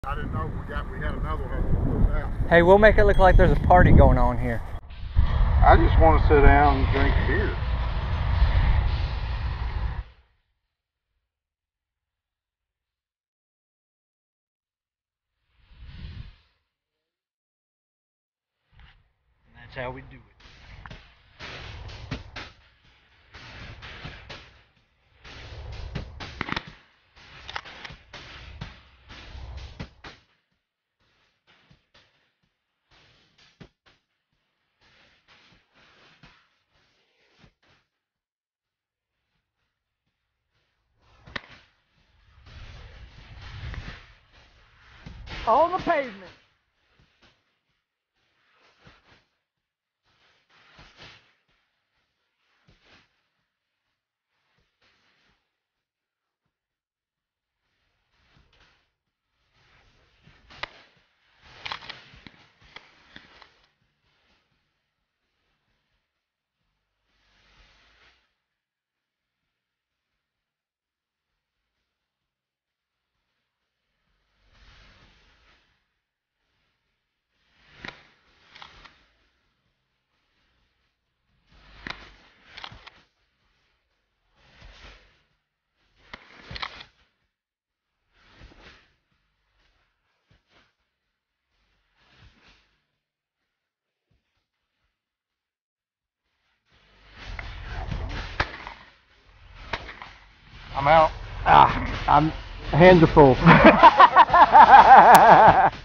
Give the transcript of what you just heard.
I didn't know we had another one put out. Hey, we'll make it look like there's a party going on here. I just want to sit down and drink beer. And that's how we do it. On the pavement. I'm out. Hands are full.